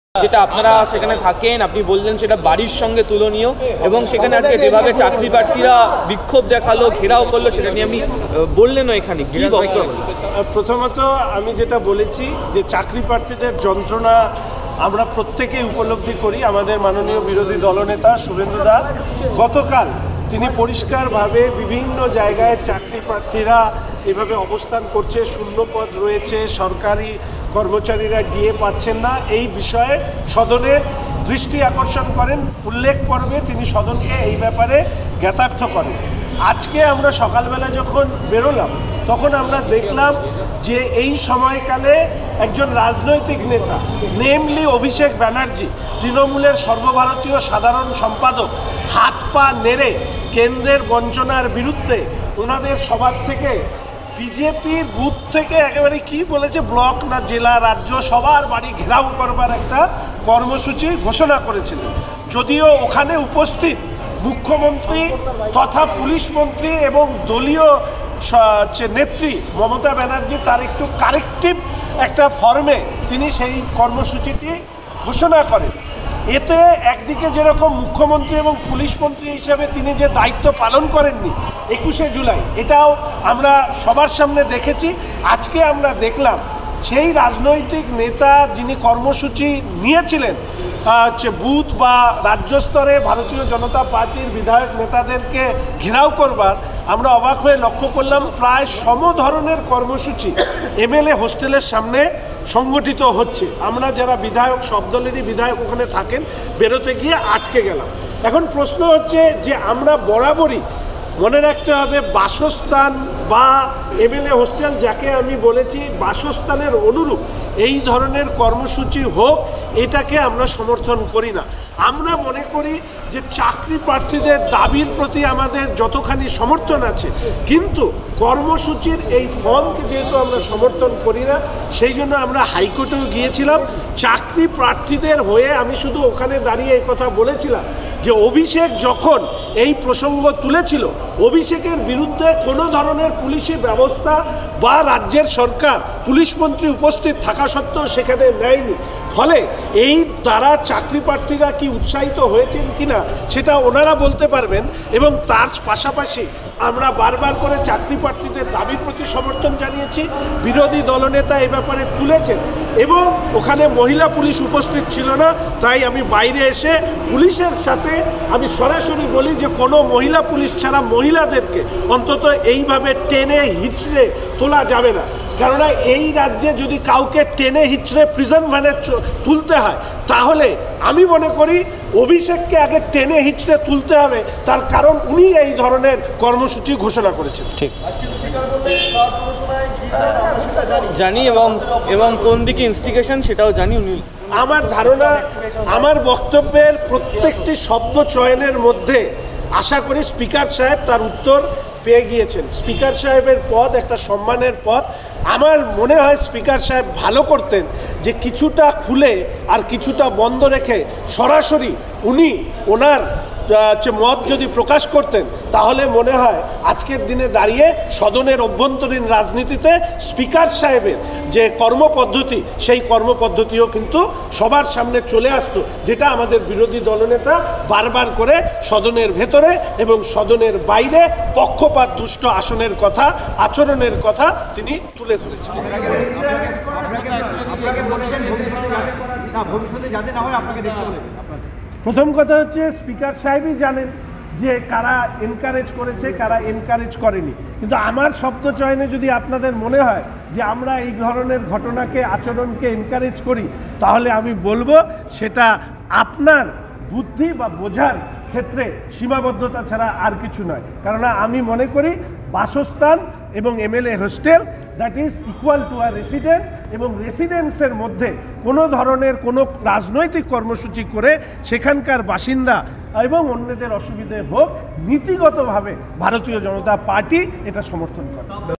যেটা আপনারা সেখানে থাকেন, আপনি বললেন সেটা বাড়ির সঙ্গে তুলনীয়, এবং সেখানে আজকে যেভাবে চাকরি প্রার্থীরা বিক্ষোভ দেখালো, ঘেরাও করলো, সেটা নিয়ে আমি বললেনও এখানে কি বক্তব্য? প্রথমত আমি যেটা বলেছি যে চাকরি প্রার্থীদের যন্ত্রণা আমরা প্রত্যেকেই উপলব্ধি করি। আমাদের মাননীয় বিরোধী দলনেতা শুভেন্দু দা গতকাল তিনি পরিষ্কারভাবে বিভিন্ন জায়গায় চাকরি প্রার্থীরা এভাবে অবস্থান করছে, শূন্য পদ রয়েছে, সরকারি কর্মচারীরা ডিএ পাচ্ছেন না, এই বিষয়ে সদনের দৃষ্টি আকর্ষণ করেন। উল্লেখ পর্বে তিনি সদনকে এই ব্যাপারে জ্ঞাতার্থ করেন। আজকে আমরা সকালবেলা যখন বেরোলাম তখন আমরা দেখলাম যে এই সময়কালে একজন রাজনৈতিক নেতা, নেমলি অভিষেক ব্যানার্জি, তৃণমূলের সর্বভারতীয় সাধারণ সম্পাদক, হাত পা নেড়ে কেন্দ্রের বঞ্চনার বিরুদ্ধে ওনাদের সবার থেকে বিজেপির বুথ থেকে একেবারে কি বলেছে, ব্লক না জেলা রাজ্য সবার বাড়ি ঘেরাও করবার একটা কর্মসূচি ঘোষণা করেছিলেন। যদিও ওখানে উপস্থিত মুখ্যমন্ত্রী তথা পুলিশ মন্ত্রী এবং দলীয় নেত্রী মমতা ব্যানার্জি তার একটু কারেক্টিভ একটা ফর্মে তিনি সেই কর্মসূচিটি ঘোষণা করেন। এতে একদিকে যেরকম মুখ্যমন্ত্রী এবং পুলিশ মন্ত্রী হিসেবে তিনি যে দায়িত্ব পালন করেননি 21শে জুলাই, এটাও আমরা সবার সামনে দেখেছি। আজকে আমরা দেখলাম সেই রাজনৈতিক নেতা যিনি কর্মসূচি নিয়েছিলেন বুথ বা রাজ্য স্তরে ভারতীয় জনতা পার্টির বিধায়ক নেতাদেরকে ঘেরাও করবার, আমরা অবাক হয়ে লক্ষ্য করলাম প্রায় সম ধরনের কর্মসূচি এমএলএ হোস্টেলের সামনে সংগঠিত হচ্ছে। আমরা যারা বিধায়ক, সব দলেরই বিধায়ক ওখানে থাকেন, বেরোতে গিয়ে আটকে গেলাম। এখন প্রশ্ন হচ্ছে যে আমরা বরাবরই মনে রাখতে হবে বাসস্থান বা এমএলএ হোস্টেল, যাকে আমি বলেছি বাসস্থানের অনুরূপ এই ধরনের কর্মসূচি হোক, এটাকে আমরা সমর্থন করি না। আমরা মনে করি যে চাকরি প্রার্থীদের দাবির প্রতি আমাদের যতখানি সমর্থন আছে, কিন্তু কর্মসূচির এই ফর্মকে যেহেতু আমরা সমর্থন করি না, সেই জন্য আমরা হাইকোর্টেও গিয়েছিলাম। চাকরি প্রার্থীদের হয়ে আমি শুধু ওখানে দাঁড়িয়ে এই কথা বলেছিলাম যে অভিষেক যখন এই প্রসঙ্গ তুলেছিল, অভিষেকের বিরুদ্ধে কোনো ধরনের পুলিশি ব্যবস্থা বা রাজ্যের সরকার পুলিশ মন্ত্রী উপস্থিত থাকা সত্ত্বেও সেখানে নেয়নি। ফলে এই দ্বারা চাকরি প্রার্থীরা কি উৎসাহিত হয়েছেন কিনা সেটা ওনারা বলতে পারবেন। এবং তার পাশাপাশি আমরা বারবার করে চাকরি প্রার্থীদের দাবির প্রতি সমর্থন জানিয়েছি। বিরোধী দলনেতা এ ব্যাপারে তুলেছেন এবং ওখানে মহিলা পুলিশ উপস্থিত ছিল না, তাই আমি বাইরে এসে পুলিশের সাথে আমি সরাসরি বলি যে কোনো মহিলা পুলিশ ছাড়া মহিলাদেরকে অন্তত এইভাবে টেনে হিচড়ে তোলা যাবে না। কেননা এই রাজ্যে যদি কাউকে টেনে হিচড়ে প্রিজন ভ্যানে তুলতে হয়, তাহলে আমি মনে করি অভিষেককে আগে টেনে হিচড়ে তুলতে হবে, তার কারণ উনি এই ধরনের কর্মসূচি ঘোষণা করেছেন। ঠিক জানি, এবং কোন দিকে ইনস্টিগেশন সেটাও জানি। উনি, আমার ধারণা, আমার বক্তব্যের প্রত্যেকটি শব্দ চয়নের মধ্যে আশা করি স্পিকার সাহেব তার উত্তর পেয়ে গিয়েছেন। স্পিকার সাহেবের পদ একটা সম্মানের পদ। আমার মনে হয় স্পিকার সাহেব ভালো করতেন যে কিছুটা খুলে আর কিছুটা বন্ধ রেখে সরাসরি উনি ওনার মত যদি প্রকাশ করতেন, তাহলে মনে হয় আজকের দিনে দাঁড়িয়ে সদনের অভ্যন্তরীণ রাজনীতিতে স্পিকার সাহেবের যে কর্মপদ্ধতি, সেই কর্মপদ্ধতিও কিন্তু সবার সামনে চলে আসতো, যেটা আমাদের বিরোধী দলনেতা বারবার করে সদনের ভেতরে এবং সদনের বাইরে পক্ষপাত দুষ্ট আসনের কথা, আচরণের কথা তিনি তুলে ধরেছেন। প্রথম কথা হচ্ছে স্পিকার সাহেবই জানেন যে কারা এনকারেজ করেছে, কারা এনকারেজ করেনি। কিন্তু আমার শব্দ চয়নে যদি আপনাদের মনে হয় যে আমরা এই ধরনের ঘটনাকে, আচরণকে এনকারেজ করি, তাহলে আমি বলবো সেটা আপনার বুদ্ধি বা বোঝার ক্ষেত্রে সীমাবদ্ধতা ছাড়া আর কিছু নয়। কারণ আমি মনে করি বাসস্থান এবং MLA hostel that is equal to a residence, এবং রেসিডেন্সের মধ্যে কোনো ধরনের কোনো রাজনৈতিক কর্মসূচি করে সেখানকার বাসিন্দা এবং অন্যদের অসুবিধে হোক, নীতিগতভাবে ভারতীয় জনতা পার্টি এটা সমর্থন করে।